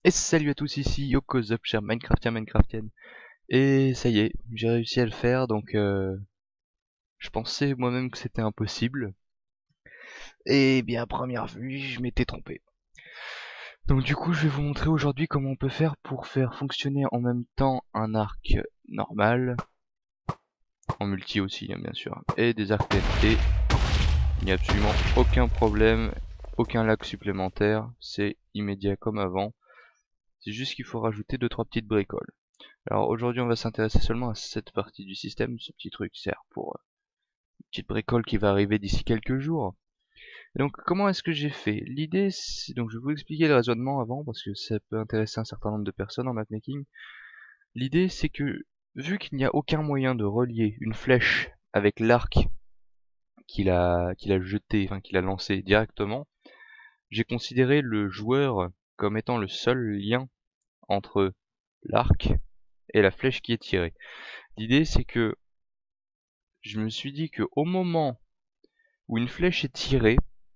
Et salut à tous, ici Yokozop, cher Minecraftienne. Et ça y est, j'ai réussi à le faire, donc je pensais moi-même que c'était impossible. Et bien à première vue, je m'étais trompé. Donc du coup, je vais vous montrer aujourd'hui comment on peut faire pour faire fonctionner en même temps un arc normal, en multi aussi hein, bien sûr, et des arcs TNT. Il n'y a absolument aucun problème, aucun lag supplémentaire, c'est immédiat comme avant. C'est juste qu'il faut rajouter 2-3 petites bricoles. Alors aujourd'hui on va s'intéresser seulement à cette partie du système, ce petit truc sert pour une petite bricole qui va arriver d'ici quelques jours. Et donc comment est-ce que j'ai fait? L'idée c'est, donc je vais vous expliquer le raisonnement avant parce que ça peut intéresser un certain nombre de personnes en mapmaking. L'idée c'est que vu qu'il n'y a aucun moyen de relier une flèche avec l'arc qu'il a jeté, enfin qu'il a lancé directement, j'ai considéré le joueur comme étant le seul lien entre l'arc et la flèche qui est tirée. L'idée c'est que je me suis dit que au moment où une flèche est tirée,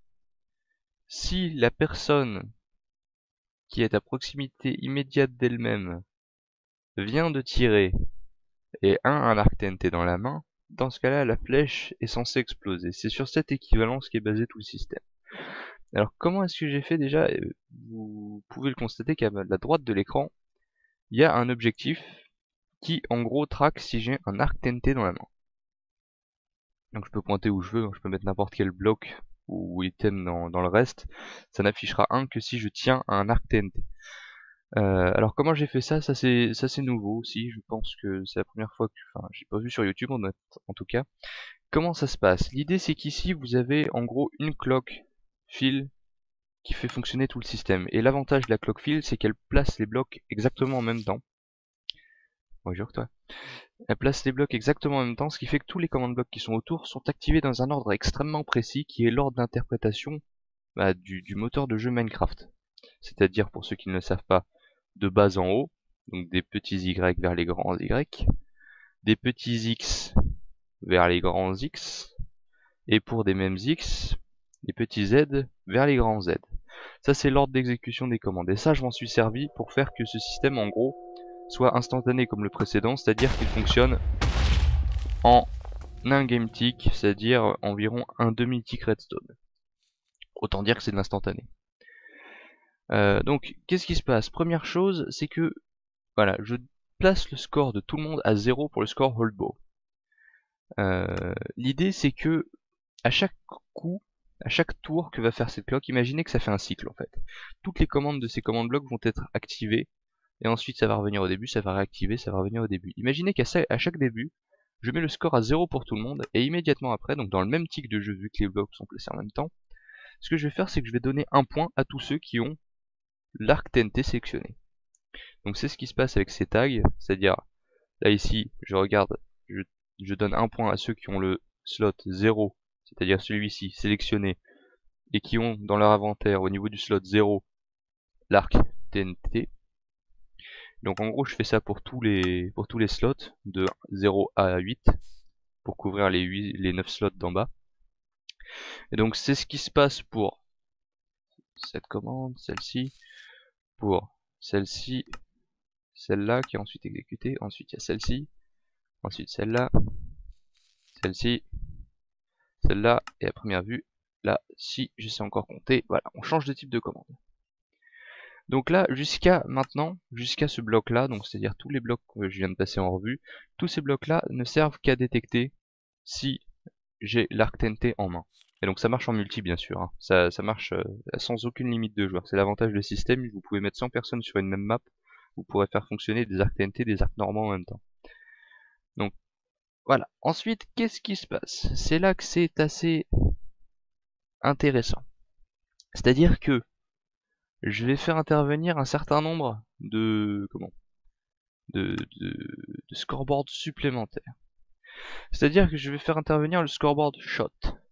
si la personne qui est à proximité immédiate d'elle-même vient de tirer et a un arc TNT dans la main, dans ce cas-là, la flèche est censée exploser. C'est sur cette équivalence qu'est basé tout le système. Alors comment est-ce que j'ai fait déjà? Vous pouvez le constater qu'à la droite de l'écran, il y a un objectif qui en gros traque si j'ai un arc TNT dans la main. Donc je peux pointer où je veux, je peux mettre n'importe quel bloc ou item dans le reste, ça n'affichera un que si je tiens à un arc TNT. Alors comment j'ai fait ça? Ça c'est nouveau aussi, je pense que c'est la première fois que, enfin j'ai pas vu sur YouTube en tout cas. Comment ça se passe? L'idée c'est qu'ici vous avez en gros une clock fill qui fait fonctionner tout le système. Et l'avantage de la clock fill c'est qu'elle place les blocs exactement en même temps. Bonjour toi. Elle place les blocs exactement en même temps, ce qui fait que tous les commandes blocs qui sont autour sont activés dans un ordre extrêmement précis qui est l'ordre d'interprétation du moteur de jeu Minecraft. C'est-à-dire, pour ceux qui ne le savent pas, de bas en haut, donc des petits Y vers les grands Y, des petits X vers les grands X, et pour des mêmes X, des petits Z vers les grands Z. Ça c'est l'ordre d'exécution des commandes. Et ça je m'en suis servi pour faire que ce système en gros soit instantané comme le précédent, c'est-à-dire qu'il fonctionne en un game tick, c'est-à-dire environ un demi-tick redstone. Autant dire que c'est de l'instantané. Donc, qu'est-ce qui se passe? Première chose, c'est que, voilà, je place le score de tout le monde à 0 pour le score holdbow. L'idée, c'est que, à chaque coup, à chaque tour que va faire cette clock, imaginez que ça fait un cycle, en fait. Toutes les commandes de ces commandes blocs vont être activées, et ensuite ça va revenir au début, ça va réactiver, ça va revenir au début. Imaginez qu'à chaque début, je mets le score à 0 pour tout le monde, et immédiatement après, donc dans le même tick de jeu, vu que les blocs sont placés en même temps, ce que je vais faire, c'est que je vais donner un point à tous ceux qui ont l'arc TNT sélectionné. Donc c'est ce qui se passe avec ces tags, c'est-à-dire, là ici, je regarde, je donne un point à ceux qui ont le slot 0, c'est-à-dire celui-ci, sélectionné, et qui ont dans leur inventaire, au niveau du slot 0, l'arc TNT. Donc en gros, je fais ça pour tous les slots, de 0 à 8, pour couvrir les 9 slots d'en bas. Et donc c'est ce qui se passe pour cette commande, celle-ci, pour celle-ci, celle-là qui est ensuite exécutée, ensuite il y a celle-ci, ensuite celle-là, celle-ci, celle-là, et à première vue, là, si je sais encore compter, voilà, on change de type de commande. Donc là, jusqu'à maintenant, jusqu'à ce bloc-là, donc c'est-à-dire tous les blocs que je viens de passer en revue, tous ces blocs-là ne servent qu'à détecter si j'ai l'arc TNT en main. Et donc ça marche en multi bien sûr, hein. Ça marche sans aucune limite de joueurs. C'est l'avantage du système, vous pouvez mettre 100 personnes sur une même map, vous pourrez faire fonctionner des arcs TNT, des arcs normaux en même temps. Donc voilà. Ensuite, qu'est-ce qui se passe? C'est là que c'est assez intéressant. C'est-à-dire que je vais faire intervenir un certain nombre de de scoreboards supplémentaires. C'est-à-dire que je vais faire intervenir le scoreboard shot,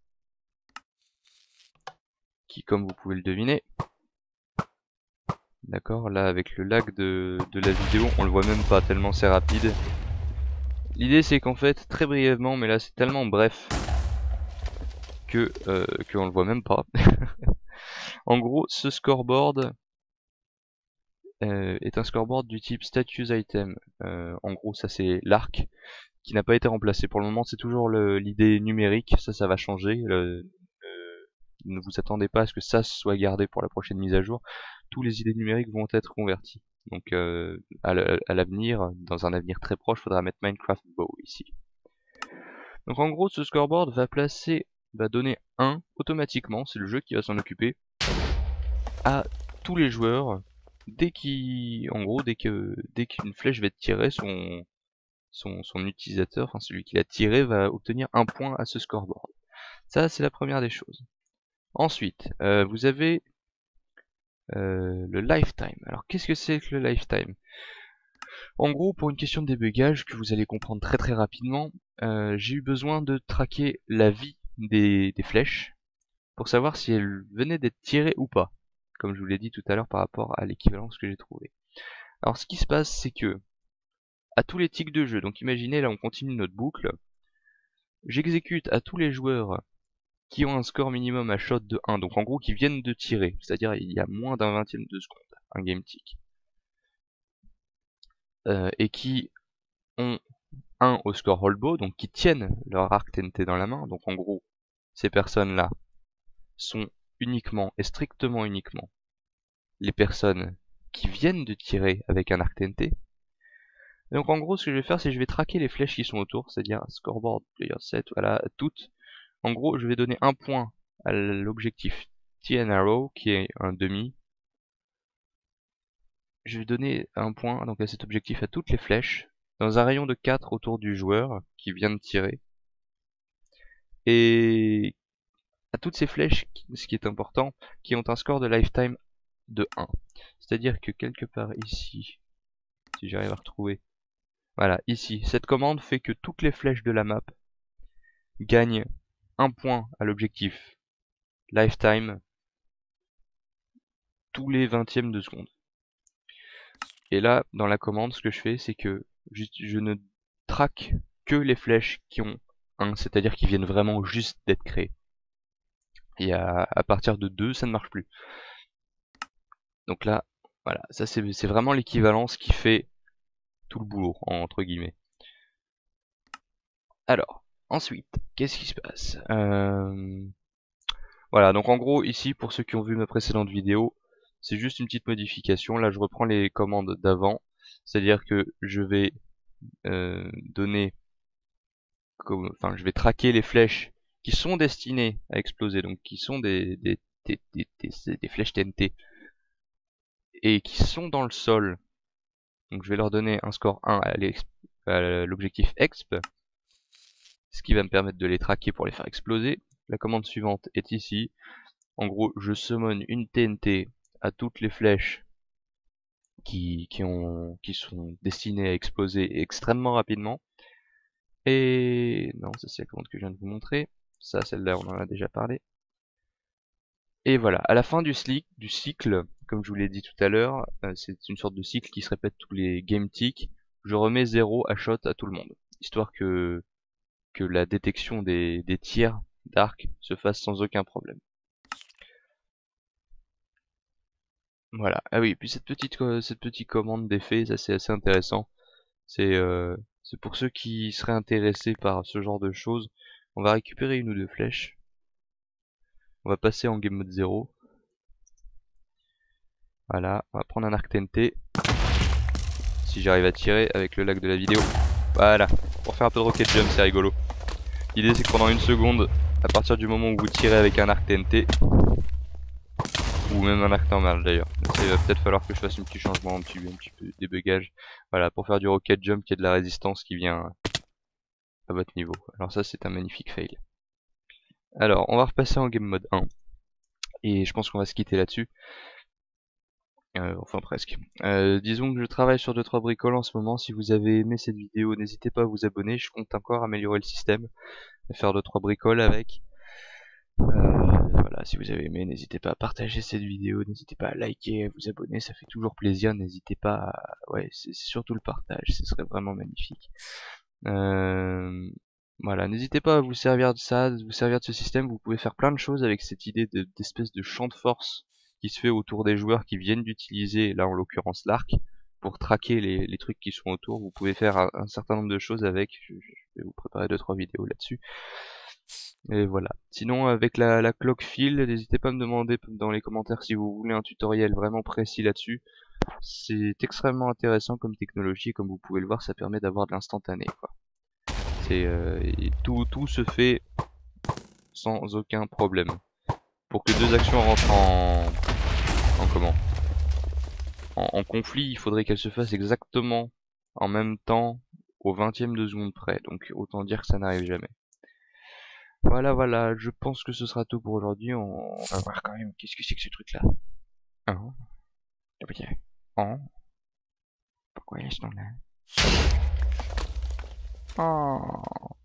qui, comme vous pouvez le deviner, d'accord, là avec le lag de la vidéo, on le voit même pas tellement c'est rapide. L'idée c'est qu'en fait, très brièvement, mais là c'est tellement bref que on le voit même pas. En gros, ce scoreboard, est un scoreboard du type status item. En gros, ça c'est l'arc qui n'a pas été remplacé. Pour le moment, c'est toujours l'idée numérique. Ça va changer. Ne vous attendez pas à ce que ça soit gardé pour la prochaine mise à jour. Tous les idées numériques vont être convertis. Donc à l'avenir, dans un avenir très proche, il faudra mettre Minecraft Bow ici. Donc en gros, ce scoreboard va donner 1 automatiquement, c'est le jeu qui va s'en occuper, à tous les joueurs dès qu'une flèche va être tirée, son utilisateur, enfin celui qui l'a tiré, va obtenir 1 point à ce scoreboard. Ça, c'est la première des choses. Ensuite, vous avez le lifetime. Alors qu'est-ce que c'est que le lifetime? En gros, pour une question de débugage que vous allez comprendre très très rapidement, j'ai eu besoin de traquer la vie des flèches pour savoir si elles venaient d'être tirées ou pas, comme je vous l'ai dit tout à l'heure par rapport à l'équivalence que j'ai trouvé. Alors ce qui se passe, c'est que à tous les ticks de jeu, donc imaginez là on continue notre boucle, j'exécute à tous les joueurs qui ont un score minimum à shot de 1, donc en gros qui viennent de tirer, c'est-à-dire il y a moins d'un vingtième de seconde, un game tick, et qui ont 1 au score rollbow, donc qui tiennent leur arc TNT dans la main, donc en gros ces personnes-là sont uniquement et strictement uniquement les personnes qui viennent de tirer avec un arc TNT. Donc en gros ce que je vais faire, c'est que je vais traquer les flèches qui sont autour, c'est-à-dire scoreboard, player set, voilà, toutes. En gros je vais donner 1 point à l'objectif TN Arrow qui est un demi. Je vais donner 1 point donc à cet objectif à toutes les flèches dans un rayon de 4 autour du joueur qui vient de tirer. Et à toutes ces flèches, ce qui est important, qui ont un score de lifetime de 1. C'est-à-dire que quelque part ici, si j'arrive à retrouver, voilà, ici, cette commande fait que toutes les flèches de la map gagnent 1 point à l'objectif lifetime tous les 20e de seconde. Et là, dans la commande, ce que je fais, c'est que je ne traque que les flèches qui ont 1, c'est-à-dire qui viennent vraiment juste d'être créées. Et à partir de 2, ça ne marche plus. Donc là, voilà, ça c'est vraiment l'équivalence qui fait tout le boulot, entre guillemets. Alors, ensuite, qu'est-ce qui se passe? Voilà, donc en gros, ici, pour ceux qui ont vu mes précédentes vidéos, c'est juste une petite modification. Là, je reprends les commandes d'avant, c'est-à-dire que je vais je vais traquer les flèches qui sont destinées à exploser, donc qui sont des flèches TNT, et qui sont dans le sol. Donc je vais leur donner un score 1 à l'objectif exp, ce qui va me permettre de les traquer pour les faire exploser. La commande suivante est ici. En gros, je summon une TNT à toutes les flèches qui sont destinées à exploser extrêmement rapidement. Et non, ça c'est la commande que je viens de vous montrer. Ça, celle-là, on en a déjà parlé. Et voilà, à la fin du cycle, comme je vous l'ai dit tout à l'heure, c'est une sorte de cycle qui se répète tous les game ticks. Je remets 0 à shot à tout le monde, histoire que la détection des tirs d'arc se fasse sans aucun problème. Voilà. Ah oui, puis cette petite commande d'effet, ça c'est assez intéressant. C'est pour ceux qui seraient intéressés par ce genre de choses. On va récupérer une ou deux flèches. On va passer en game mode 0. Voilà, on va prendre un arc TNT. Si j'arrive à tirer avec le lag de la vidéo. Voilà, pour faire un peu de rocket jump, c'est rigolo. L'idée c'est que pendant une seconde, à partir du moment où vous tirez avec un arc TNT, ou même un arc normal d'ailleurs, il va peut-être falloir que je fasse un petit changement, un petit peu débugage. Voilà, pour faire du rocket jump, il y a de la résistance qui vient à votre niveau. Alors ça c'est un magnifique fail. Alors, on va repasser en game mode 1. Et je pense qu'on va se quitter là-dessus. Enfin presque. Disons que je travaille sur 2-3 bricoles en ce moment. Si vous avez aimé cette vidéo, n'hésitez pas à vous abonner. Je compte encore améliorer le système. Faire 2-3 bricoles avec. Voilà, si vous avez aimé, n'hésitez pas à partager cette vidéo. N'hésitez pas à liker, à vous abonner. Ça fait toujours plaisir. N'hésitez pas à... Ouais, c'est surtout le partage. Ce serait vraiment magnifique. Voilà, n'hésitez pas à vous servir de ça, de vous servir de ce système. Vous pouvez faire plein de choses avec cette idée d'espèce de champ de force qui se fait autour des joueurs qui viennent d'utiliser, là en l'occurrence l'arc, pour traquer les trucs qui sont autour. Vous pouvez faire un certain nombre de choses avec. Je vais vous préparer 2-3 vidéos là-dessus. Et voilà. Sinon, avec la clock fill, n'hésitez pas à me demander dans les commentaires si vous voulez un tutoriel vraiment précis là-dessus. C'est extrêmement intéressant comme technologie, et comme vous pouvez le voir, ça permet d'avoir de l'instantané, quoi. Et tout se fait sans aucun problème. Pour que deux actions rentrent en comment en conflit, il faudrait qu'elles se fassent exactement en même temps au 20e de seconde près. Donc autant dire que ça n'arrive jamais. Voilà, je pense que ce sera tout pour aujourd'hui. On va voir quand même qu'est-ce que c'est que ce truc là. Hein? Hein? Pourquoi est-ce qu'on a? Oh.